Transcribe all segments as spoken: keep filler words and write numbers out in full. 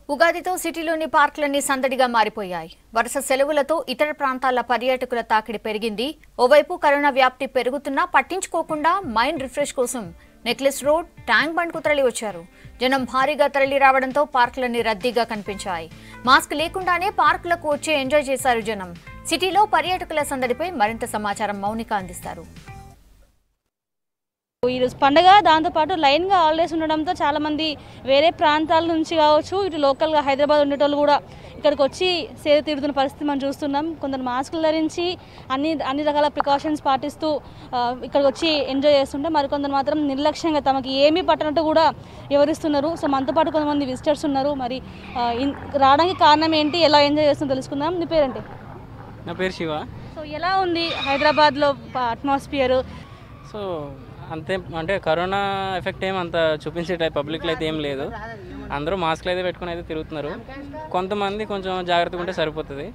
ఉగాదితో సిటీలోని పార్కులన్నీ సందడిగా మారిపోయాయి. వరుస సెలవులతో ఇతర ప్రాంతాల పర్యాటకుల తాకిడి పెరిగింది. ఓవైపు కరోనా వ్యాప్తి పెరుగుతున్నా పట్టించుకోకుండా మైండ్ రిఫ్రెష్ కోసం నెక్లెస్ రోడ్, ట్యాంక్ బండ్ కు తరలి వచ్చారు. జనం భారీగా తరలి రావడంతో పార్కులన్నీ రద్దీగా కనిపించాయి. మాస్క్ లేకుండానే పార్కులకు వచ్చి ఎంజాయ్ చేశారు జనం. సిటీలో పర్యాటకుల సందడిపై మరింత సమాచారం మౌనిక అందిస్తారు. ఈరోజు పండుగ, దాంతోపాటు లైన్గా హాలిడేస్ ఉండడంతో చాలామంది వేరే ప్రాంతాల నుంచి కావచ్చు, ఇటు లోకల్గా హైదరాబాద్ ఉండేటోళ్ళు కూడా ఇక్కడికి వచ్చి సేద తీరుతున్న పరిస్థితి మనం చూస్తున్నాం. కొందరు మాస్కులు ధరించి అన్ని అన్ని రకాల ప్రికాషన్స్ పాటిస్తూ ఇక్కడికి వచ్చి ఎంజాయ్ చేస్తుంటే, మరికొందరు మాత్రం నిర్లక్ష్యంగా తమకి ఏమీ పట్టనట్టు కూడా వివరిస్తున్నారు. సో మనతో పాటు కొంతమంది విజిటర్స్ ఉన్నారు. మరి రావడానికి కారణం ఏంటి, ఎలా ఎంజాయ్ చేస్తుందో తెలుసుకుందాం. నీ పేరేంటి? నా పేరు శివ. సో ఎలా ఉంది హైదరాబాద్లో అట్మాస్ఫియర్? సో అంతే, అంటే కరోనా ఎఫెక్ట్ ఏం అంత చూపించే టైప్ పబ్లిక్లో అయితే ఏం లేదు. అందరూ మాస్క్లు అయితే పెట్టుకుని అయితే తిరుగుతున్నారు. కొంతమంది కొంచెం జాగ్రత్తగా ఉంటే సరిపోతుంది.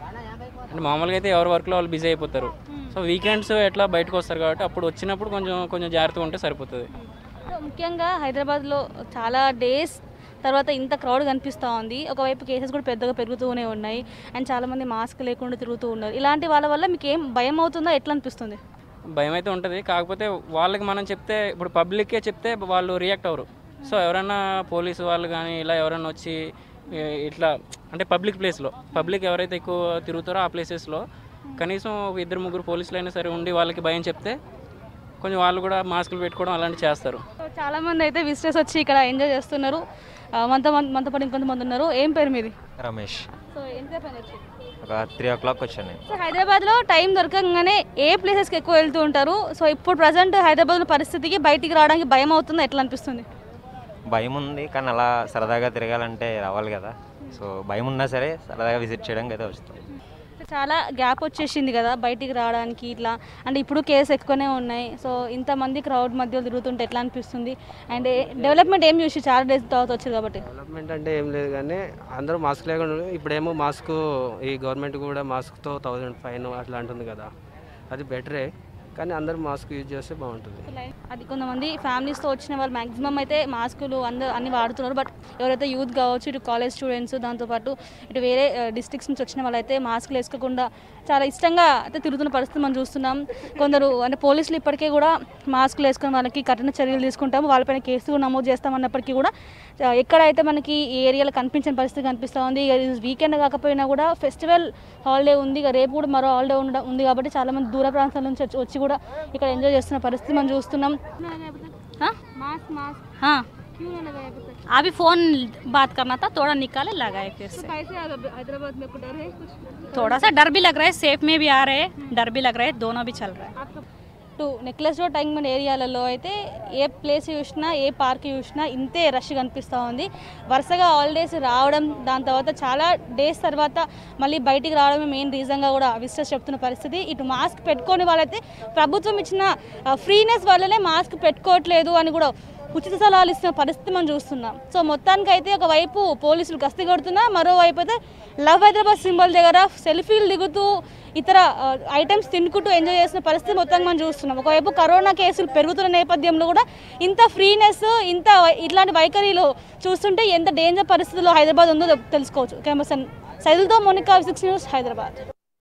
అంటే మామూలుగా అయితే ఎవరి వర్క్లో వాళ్ళు బిజీ అయిపోతారు. సో వీకెండ్స్ ఎట్లా బయటకు వస్తారు కాబట్టి అప్పుడు వచ్చినప్పుడు కొంచెం కొంచెం జాగ్రత్తగా ఉంటే సరిపోతుంది. ముఖ్యంగా హైదరాబాద్లో చాలా డేస్ తర్వాత ఇంత క్రౌడ్ కనిపిస్తూ ఉంది. ఒకవైపు కేసెస్ కూడా పెద్దగా పెరుగుతూనే ఉన్నాయి అండ్ చాలామంది మాస్క్ లేకుండా తిరుగుతూ ఉన్నారు. ఇలాంటి వాళ్ళ వల్ల మీకు ఏం భయం అవుతుందో, ఎట్లా అనిపిస్తుంది? భయం అయితే ఉంటుంది. కాకపోతే వాళ్ళకి మనం చెప్తే, ఇప్పుడు పబ్లిక్కే చెప్తే వాళ్ళు రియాక్ట్ అవ్వరు. సో ఎవరైనా పోలీసు వాళ్ళు కానీ ఇలా ఎవరైనా వచ్చి ఇట్లా, అంటే పబ్లిక్ ప్లేస్లో పబ్లిక్ ఎవరైతే ఎక్కువ తిరుగుతారో ఆ ప్లేసెస్లో కనీసం ఒక ఇద్దరు ముగ్గురు పోలీసులు అయినా సరే ఉండి వాళ్ళకి భయం చెప్తే కొంచెం వాళ్ళు కూడా మాస్కులు పెట్టుకోవడం అలాంటివి చేస్తారు. చాలామంది అయితే విజిటర్స్ వచ్చి ఇక్కడ ఎంజాయ్ చేస్తున్నారు. మనతో మనతో పాటు ఇంకొంతమంది ఉన్నారు. ఏం పేరు మీది? రమేష్. సో ఎంత పని వచ్చి ఒక త్రీ ఓ క్లాక్ వచ్చాను. సో హైదరాబాద్లో టైం దొరకగానే ఏ ప్లేసెస్కి ఎక్కువ వెళ్తూ ఉంటారు? సో ఇప్పుడు ప్రజెంట్ హైదరాబాద్ పరిస్థితికి బయటికి రావడానికి భయం అవుతుందో, ఎట్లా అనిపిస్తుంది? భయం ఉంది, కానీ అలా సరదాగా తిరగాలంటే రావాలి కదా. సో భయం ఉన్నా సరే సరదాగా విజిట్ చేయడానికి అయితే వస్తుంది. చాలా గ్యాప్ వచ్చేసింది కదా బయటికి రావడానికి ఇట్లా, అంటే ఇప్పుడు కేసు ఎక్కువనే ఉన్నాయి. సో ఇంతమంది క్రౌడ్ మధ్యలో తిరుగుతుంటే ఎట్లా అనిపిస్తుంది? అండ్ డెవలప్మెంట్ ఏం చూసి చాలా డేస్ తర్వాత వచ్చారు కాబట్టి. డెవలప్మెంట్ అంటే ఏం లేదు, కానీ అందరూ మాస్క్ లేకుండా ఇప్పుడేమో మాస్క్, ఈ గవర్నమెంట్ కూడా మాస్క్తో థౌజండ్ ఫైన్ అట్లా అంటుంది కదా, అది బెటరే. కానీ అందరూ మాస్క్ యూజ్ చేస్తే బాగుంటుంది. అది కొంతమంది ఫ్యామిలీస్తో వచ్చిన వాళ్ళు మ్యాక్సిమం అయితే మాస్కులు అందరూ అన్ని వాడుతున్నారు. బట్ ఎవరైతే యూత్ కావచ్చు, ఇటు కాలేజ్ స్టూడెంట్స్, దాంతోపాటు ఇటు వేరే డిస్ట్రిక్ట్స్ నుంచి వచ్చిన వాళ్ళైతే మాస్కులు వేసుకోకుండా చాలా ఇష్టంగా అయితే తిరుగుతున్న పరిస్థితి మనం చూస్తున్నాం. కొందరు అంటే పోలీసులు ఇప్పటికే కూడా మాస్కులు వేసుకుని వాళ్ళకి కఠిన చర్యలు తీసుకుంటాము, వాళ్ళపైన కేసు కూడా నమోదు చేస్తామన్నప్పటికీ కూడా ఎక్కడైతే మనకి ఈ ఏరియాలో కనిపించిన పరిస్థితి కనిపిస్తూ ఉంది. వీకెండ్ కాకపోయినా కూడా ఫెస్టివల్ హాలిడే ఉంది, రేపు కూడా మరో హాలిడే ఉండడం ఉంది కాబట్టి చాలామంది దూర ప్రాంతాల నుంచి వచ్చి కూడా ఇక్కడ ఎంజాయ్ చేస్తున్న పరిస్థితి మనం చూస్తున్నాం. अभी फोन बात करना था, थोड़ा निकाले लगाए फिर से। हैदराबाद में डर है कुछ? थोड़ा सा डर भी लग रहा है, सेफ में भी आ रहे हैं, डर भी लग रहा है, दोनों भी चल रहा है. To Necklace Road, Tank Bund ఏరియాలలో అయితే ఏ ప్లేస్ చూసినా, ఏ పార్క్ చూసినా ఇంతే రష్ కనిపిస్తూ ఉంది. వరుసగా హాలిడేస్ రావడం, దాని తర్వాత చాలా డేస్ తర్వాత మళ్ళీ బయటికి రావడమే మెయిన్ రీజన్గా కూడా విజిటర్స్ చెప్తున్న పరిస్థితి. ఇటు మాస్క్ పెట్టుకొని వాళ్ళైతే ప్రభుత్వం ఇచ్చిన ఫ్రీనెస్ వల్లనే మాస్క్ పెట్టుకోవట్లేదు అని కూడా ఉచిత సలహాలు ఇస్తున్న పరిస్థితి మనం చూస్తున్నాం. సో మొత్తానికి అయితే ఒకవైపు పోలీసులు గస్తీ కొడుతున్నా, మరోవైపు అయితే లవ్ హైదరాబాద్ సింబల్ దగ్గర సెల్ఫీలు దిగుతూ ఇతర ఐటమ్స్ తినుకుంటూ ఎంజాయ్ చేసిన పరిస్థితి మొత్తంగా మనం చూస్తున్నాం. ఒకవైపు కరోనా కేసులు పెరుగుతున్న నేపథ్యంలో కూడా ఇంత ఫ్రీనెస్, ఇంత ఇట్లాంటి వైఖరిలో చూస్తుంటే ఎంత డేంజర్ పరిస్థితుల్లో హైదరాబాద్ ఉందో తెలుసుకోవచ్చు. కెమెరా సైదులతో మోనికా, సిక్స్ న్యూస్, హైదరాబాద్.